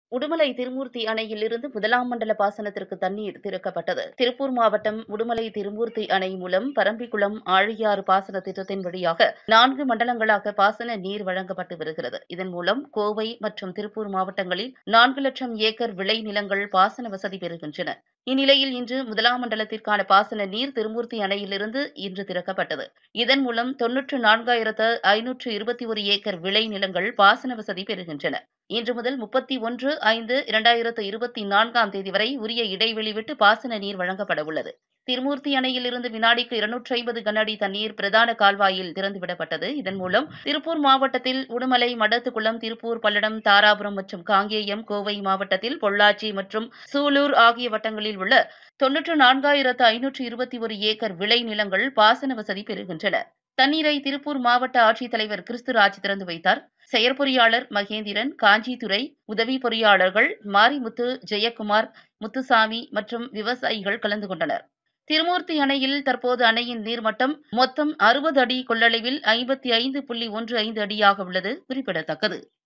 உடுமலை திருமூர்த்தி அணையிலிருந்து முதலாம் மண்டல பாசனத்திற்கு தண்ணீர் திறக்கப்பட்டது. திருப்பூர் மாவட்டம் உடுமலை திருமூர்த்தி அணை மூலம் பரம்பிக்குளம் ஆழியாறு பாசன திட்டத்தின் வழியாக 4 மண்டலங்களாக பாசன நீர் வழங்கப்பட்டு வருகிறது. இதன் மூலம் கோவை மற்றும் திருப்பூர் மாவட்டங்களில் 4 லட்சம் ஏக்கர் விளை நிலங்கள் பாசன வசதி பெறுகின்றன. இந்நிலையில் இன்று முதலாம் மண்டலத்திற்கான பாசன நீர் திருமூர்த்தி அணையிலிருந்து இன்று திறக்கப்பட்டது. இதன் மூலம் 94,521 ஏக்கர் விளை நிலங்கள் பாசன வசதி பெறுகின்றன. இன்று முதல் 31/5/2024 தேதி வரை உரிய இடைவெளி விட்டு பாசன நீர் வழங்கப்பட உள்ளது. திருமூர்த்தி அணையிலிருந்து வினாடிக்கு 250 கன அடி தண்ணீர் பிரதான கால்வாயில் திறந்துவிடப்பட்டது. இதன் மூலம் திருப்பூர் மாவட்டத்தில் உடுமலை, மடத்துக்குளம், திருப்பூர், பல்லடம், தாராபுரம் மற்றும் காங்கேயம், கோவை மாவட்டத்தில் பொள்ளாச்சி மற்றும் சூலூர் ஆகிய வட்டங்களில் உள்ள 94,521 ஏக்கர் விளை நிலங்கள் பாசன வசதி பெறுகின்றன. தண்ணீரை திருப்பூர் மாவட்ட ஆட்சித்தலைவர் கிறிஸ்துராஜ் திறந்து வைத்தார். செயற்பொறியாளர் மகேந்திரன், காஞ்சித்துறை, உதவி பொறியாளர்கள் மாரிமுத்து, ஜெயக்குமார், முத்துசாமி மற்றும் விவசாயிகள் கலந்து கொண்டனர். திருமூர்த்தி அணையில் தற்போது அணையின் நீர்மட்டம் மொத்தம் 60 அடி கொள்ளளவில் 55.15 அடியாக உள்ளது குறிப்பிடத்தக்கது.